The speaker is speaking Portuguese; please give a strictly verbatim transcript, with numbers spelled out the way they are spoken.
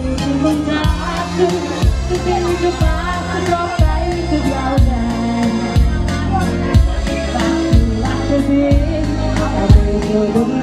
de vontade que tenho que passo para o peito de alguém. Passo lá para ver, talvez eu